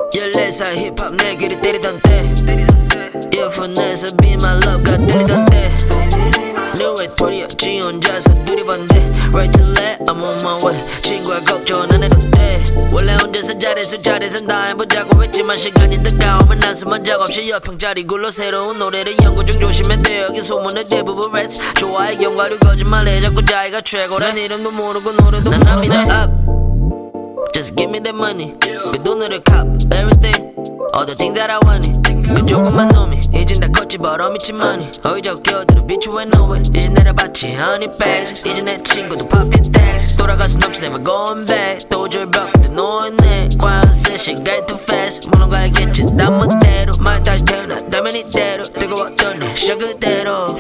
14살 힙합 내 귀를 때리던 때 이어폰에서 Be My Love가 들리던 때 New Way 토리야 지 혼자서 두리번데 Right to left I'm on my way 친구야 걱정 안 해도 돼 원래 혼자서 잘해서 다 해보자고 했지만 시간이 다가오면 한숨만 작업실 옆평짜리 굴러 새로운 노래를 연구 중 조심해 돼 여기 소문의 대부분 랩스 좋아해 경과류 거짓말해 자꾸 자기가 최고래 난 이름도 모르고 노래도 난 남이다 up Just give me the money 그 돈으로 cop everything All the things that I wanted 그 조그만 놈이 이젠 다 컸지 벌어 미친 money 어이적 겨들은 비추해 너왜 이젠 내려봤지 honey bags 이제 내 친구도 popping tags 돌아가서 넘치 never going back 도저히 벽도 놓았네 과연 시간 too fast 물론 가야겠지 난 멋대로 말 다시 태어났다면 이대로 뜨거웠던 내 시작 그대로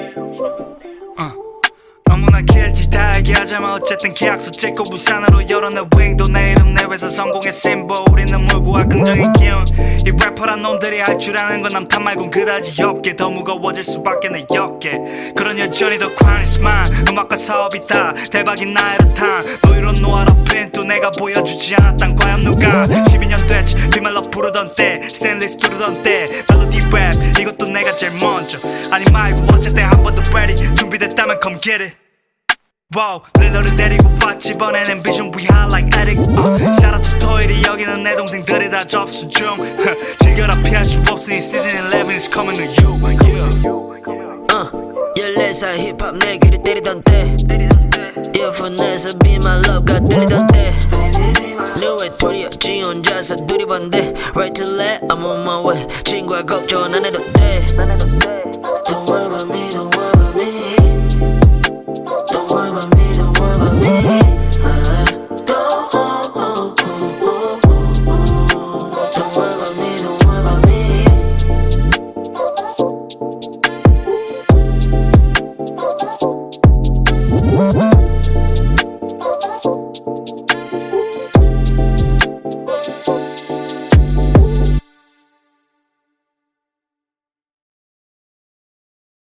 너무나 길지 다 얘기하자면 어쨌든 계약서 찍고 부산으로 열어내 윙도 내 이름 내 회사 성공의 심볼 우리는 물고와 긍정의 기운 이 래퍼란 놈들이 할 줄 아는 건 남탓 말곤 그다지 없게 더 무거워질 수밖에 내 역계 그런 여전히 더 크라이스만 음악과 사업이 다 대박인 나의 루탄 너 이런 노아라 핀도 내가 보여주지 않았단 과연 누가 12년 됐지 비말로 부르던 때 스탠리스 두르던 때 멜로디 랩 이것도 내가 제일 먼저 아니 말고 어쨌든 한 번 더 ready 준비됐다면 come get it Wow, 릴러를 데리고 왔지 이번에는 비전 we high like addict Shout out to TOIL 여기는 내 동생들이 다 접수 중 즐겨라 피할 수 없으니 season 11 is coming to you yeah. 14살 힙합 내 귀를 때리던 때 이어폰에서 Be My Love가 들리던 때 New Way 토리야 지 혼자서 두리번데 Right to left I'm on my way 친구야 걱정 안 해도 돼 Don't worry about me, don't worry